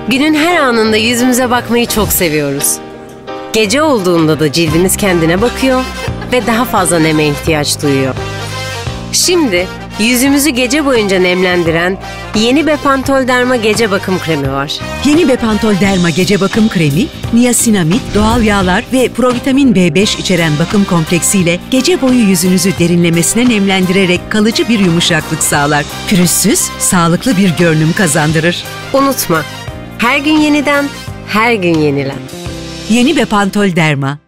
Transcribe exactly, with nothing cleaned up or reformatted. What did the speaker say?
Günün her anında yüzümüze bakmayı çok seviyoruz. Gece olduğunda da cildimiz kendine bakıyor ve daha fazla neme ihtiyaç duyuyor. Şimdi yüzümüzü gece boyunca nemlendiren yeni Bepantol Derma Gece Bakım Kremi var. Yeni Bepantol Derma Gece Bakım Kremi, niasinamid, doğal yağlar ve provitamin B beş içeren bakım kompleksiyle gece boyu yüzünüzü derinlemesine nemlendirerek kalıcı bir yumuşaklık sağlar. Pürüzsüz, sağlıklı bir görünüm kazandırır. Unutma, her gün yeniden, her gün yenilen. Yeni Bepantol Derma.